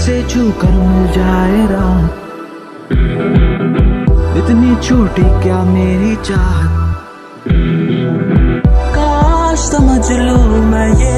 से छू कर मिल जाए रात, इतनी छोटी क्या मेरी चाहत, काश समझ लूं मैं ये।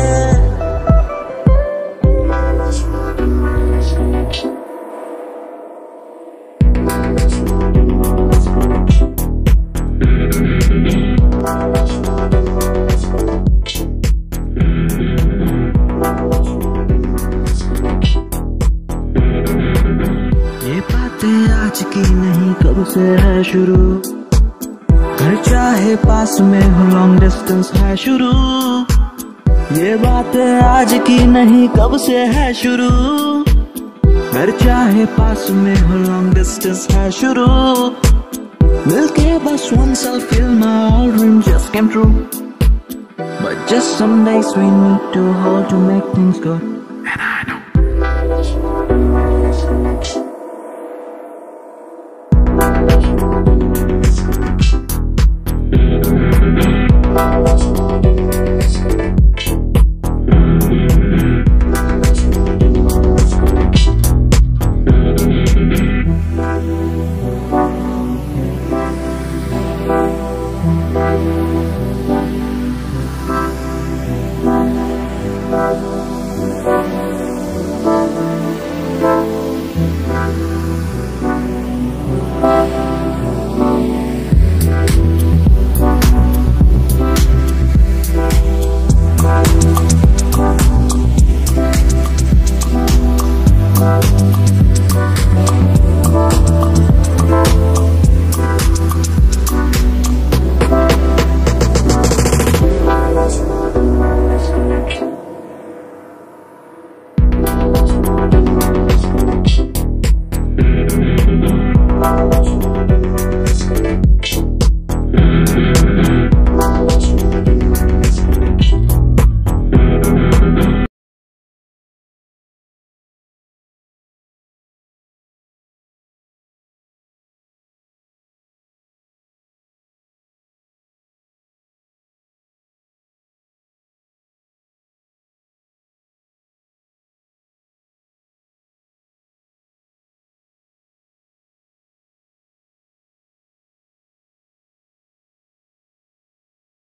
ये बातें आज की नहीं कब से है शुरू, घर चाहे पास में हो लॉन्ग डिस्टेंस है शुरू। ये बातें आज की नहीं कब से है शुरू, घर चाहे पास में हो लॉन्ग डिस्टेंस है शुरू। मिलके बस once I'll feel my all dreams just came true, but just some days we need to hold to make things good.